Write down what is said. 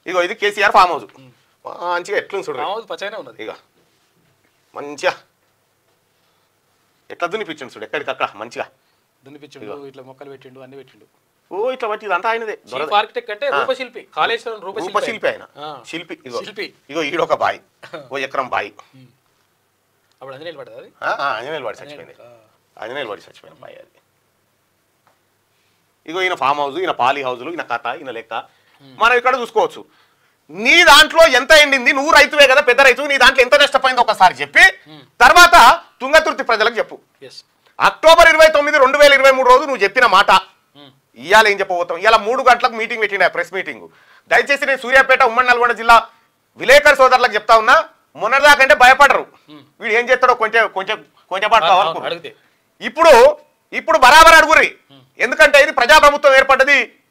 ఇగో ఇది KCR farm house మంచిగా ఎట్లుంది చూడండి పచ్చగానే ఉన్నది ఇక మంచిగా ఎట్లా దున్నిపించండి చూడు ఎక్కడికక్కడ మంచిగా దున్నిపించిండు ఇట్లా మొక్కలు పెట్టిండు అన్ని పెట్టిండు ఓ ఇట్లా బట్టి ఇదంతా ఆయనదే ఆర్కిటెక్ట్ అంటే రూపశిల్పి కాళేశ్వరం రూపశిల్పి ఆయన శిల్పి ఇగో ఇగో ఈడొక బాయి ఓ ఎకరం బాయి అప్పుడు అంజనేయులు పడ్డది అది ఆంజనేయులు పడి చచ్చిపోయింది ఆంజనేయులు పడి చచ్చిపోయిన బాయి అది ఇగో ఈయన ఫామ్ హౌస్ ఈయన పాలి హౌజులు ఈయన కథ ఈయన లెక్క మనం ఇక్కడ చూసుకోవచ్చు నీ దాంట్లో ఎంత ఎండింది నువ్వు రైతువే కదా పెద్ద రైతు నీ దాంట్లో ఎంత నష్టపోయిందో ఒకసారి చెప్పి తర్వాత తుంగతుర్తి ప్రజలకు చెప్పు అక్టోబర్ 29, 2023 రోజు నువ్వు చెప్పిన మాట ఇవాళ ఏం చెప్పబోతాం ఇవాళ 3 గంటలకు మీటింగ్ పెట్టిండ ప్రెస్ మీటింగ్ దయచేసి నేను సూర్యాపేట ఉమ్మడి నల్గొండ జిల్లా విలేకరు సోదరులకు చెప్తా ఉన్నా మొన్నటిదాకంటే భయపడరు వీడు ఏం చేస్తాడో కొంచెం పాటు ఇప్పుడు బరాబర్ అడుగురి ఎందుకంటే ఇది ప్రజాప్రభుత్వం ఏర్పడ్డది